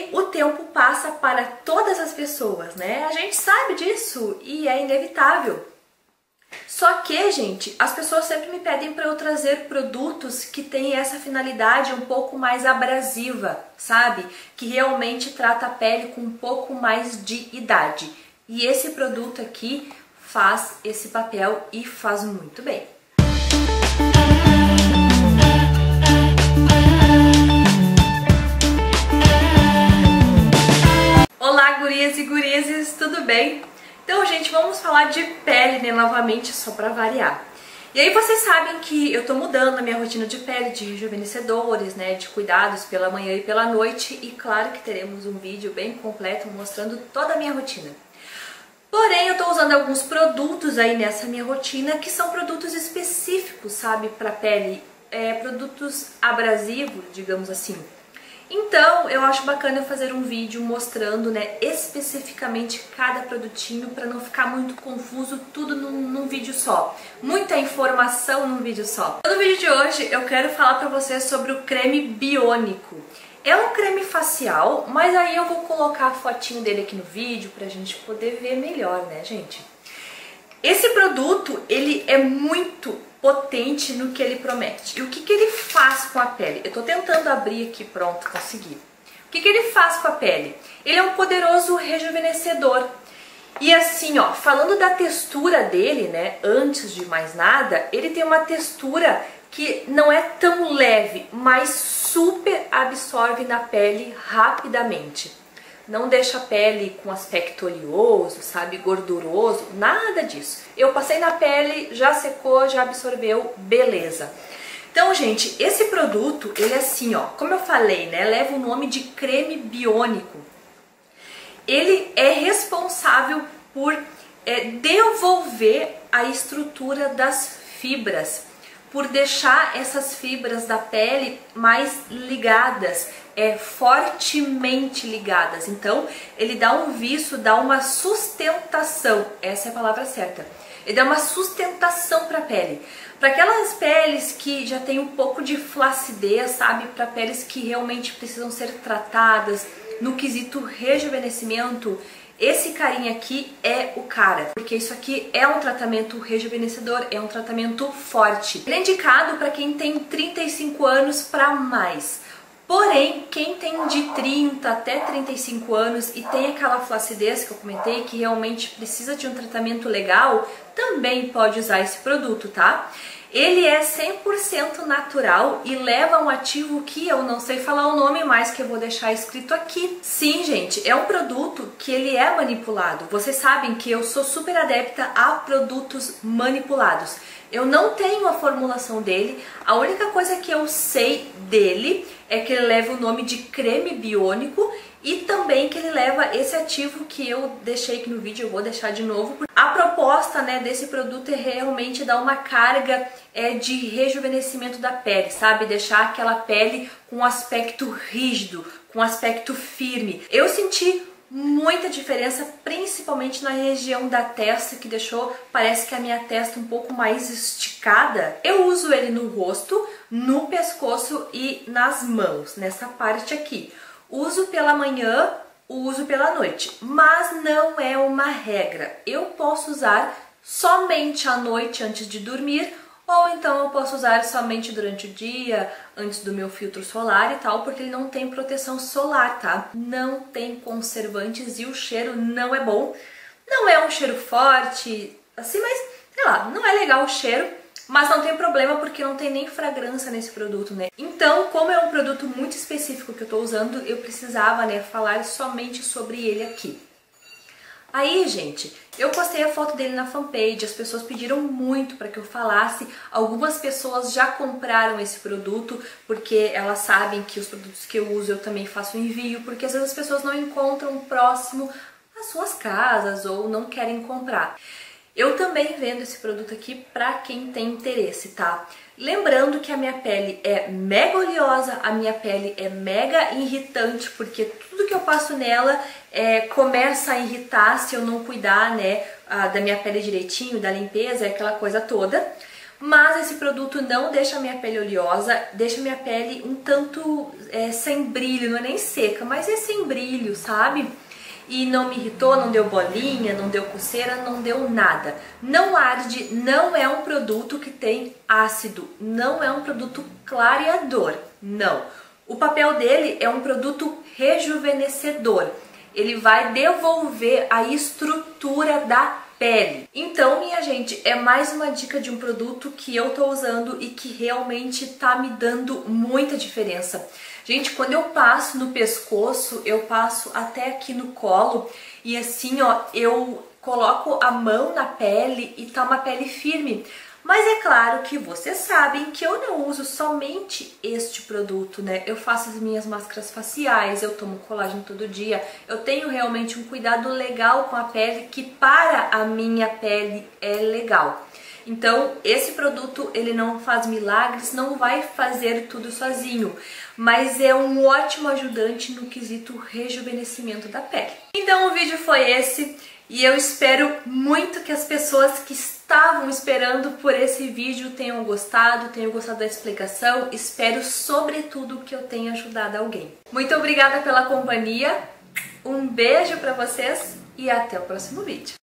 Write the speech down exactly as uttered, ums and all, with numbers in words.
que o tempo passa para todas as pessoas, né? A gente sabe disso e é inevitável. Só que, gente, as pessoas sempre me pedem para eu trazer produtos que têm essa finalidade um pouco mais abrasiva, sabe? Que realmente trata a pele com um pouco mais de idade. E esse produto aqui faz esse papel e faz muito bem. Olá, gurias e gurizes, tudo bem? Então, gente, vamos falar de pele, né, novamente, só pra variar. E aí vocês sabem que eu tô mudando a minha rotina de pele, de rejuvenescedores, né, de cuidados pela manhã e pela noite. E claro que teremos um vídeo bem completo mostrando toda a minha rotina. Porém, eu tô usando alguns produtos aí nessa minha rotina que são produtos específicos, sabe, pra pele. É, produtos abrasivos, digamos assim. Então, eu acho bacana eu fazer um vídeo mostrando, né, especificamente cada produtinho para não ficar muito confuso tudo num, num vídeo só. Muita informação num vídeo só. No vídeo de hoje eu quero falar para vocês sobre o creme biônico. É um creme facial, mas aí eu vou colocar a fotinho dele aqui no vídeo pra gente poder ver melhor, né, gente? Esse produto, ele é muito potente no que ele promete. E o que, que ele faz com a pele? Eu tô tentando abrir aqui, pronto, consegui. O que, que ele faz com a pele? Ele é um poderoso rejuvenescedor. E assim, ó, falando da textura dele, né, antes de mais nada, ele tem uma textura que não é tão leve, mas super absorve na pele rapidamente. Não deixa a pele com aspecto oleoso, sabe, gorduroso, nada disso. Eu passei na pele, já secou, já absorveu, beleza. Então, gente, esse produto, ele é assim, ó, como eu falei, né, leva o nome de creme biônico. Ele é responsável por é, devolver a estrutura das fibras, por deixar essas fibras da pele mais ligadas, é, fortemente ligadas. Então, ele dá um viço, dá uma sustentação, essa é a palavra certa. Ele dá uma sustentação para a pele. Para aquelas peles que já tem um pouco de flacidez, sabe? Para peles que realmente precisam ser tratadas no quesito rejuvenescimento, esse carinha aqui é o cara, porque isso aqui é um tratamento rejuvenescedor, é um tratamento forte. Ele é indicado para quem tem trinta e cinco anos para mais. Porém, quem tem de trinta até trinta e cinco anos e tem aquela flacidez que eu comentei, que realmente precisa de um tratamento legal, também pode usar esse produto, tá? Ele é cem por cento natural e leva um ativo que eu não sei falar o nome, mas que eu vou deixar escrito aqui. Sim, gente, é um produto que ele é manipulado. Vocês sabem que eu sou super adepta a produtos manipulados. Eu não tenho a formulação dele, a única coisa que eu sei dele é que ele leva o nome de creme biônico e também que ele leva esse ativo que eu deixei aqui no vídeo, eu vou deixar de novo. A proposta, né, desse produto é realmente dar uma carga é, de rejuvenescimento da pele, sabe? Deixar aquela pele com um aspecto rígido, com um aspecto firme. Eu senti muita diferença, principalmente na região da testa, que deixou, parece que a minha testa um pouco mais esticada. Eu uso ele no rosto, no pescoço e nas mãos, nessa parte aqui. Uso pela manhã, uso pela noite, mas não é uma regra. Eu posso usar somente à noite antes de dormir, ou então eu posso usar somente durante o dia, antes do meu filtro solar e tal, porque ele não tem proteção solar, tá? Não tem conservantes e o cheiro não é bom. Não é um cheiro forte, assim, mas, sei lá, não é legal o cheiro, mas não tem problema porque não tem nem fragrância nesse produto, né? Então, como é um produto muito específico que eu tô usando, eu precisava, né, falar somente sobre ele aqui. Aí, gente, eu postei a foto dele na fanpage, as pessoas pediram muito para que eu falasse. Algumas pessoas já compraram esse produto porque elas sabem que os produtos que eu uso eu também faço envio, porque às vezes as pessoas não encontram próximo às suas casas ou não querem comprar. Eu também vendo esse produto aqui para quem tem interesse, tá? Lembrando que a minha pele é mega oleosa, a minha pele é mega irritante, porque tudo que eu passo nela é, começa a irritar se eu não cuidar, né, a, da minha pele direitinho, da limpeza, aquela coisa toda. Mas esse produto não deixa a minha pele oleosa, deixa a minha pele um tanto é, sem brilho, não é nem seca, mas é sem brilho, sabe? E não me irritou, não deu bolinha, não deu coceira, não deu nada. Não arde, não é um produto que tem ácido, não é um produto clareador, não. O papel dele é um produto rejuvenescedor. Ele vai devolver a estrutura da pele. Então, minha gente, é mais uma dica de um produto que eu tô usando e que realmente tá me dando muita diferença. Gente, quando eu passo no pescoço, eu passo até aqui no colo e assim, ó, eu coloco a mão na pele e tá uma pele firme. Mas é claro que vocês sabem que eu não uso somente este produto, né? Eu faço as minhas máscaras faciais, eu tomo colágeno todo dia, eu tenho realmente um cuidado legal com a pele que para a minha pele é legal. Então, esse produto, ele não faz milagres, não vai fazer tudo sozinho, mas é um ótimo ajudante no quesito rejuvenescimento da pele. Então, o vídeo foi esse e eu espero muito que as pessoas que estavam esperando por esse vídeo tenham gostado, tenham gostado da explicação. Espero, sobretudo, que eu tenha ajudado alguém. Muito obrigada pela companhia, um beijo pra vocês e até o próximo vídeo.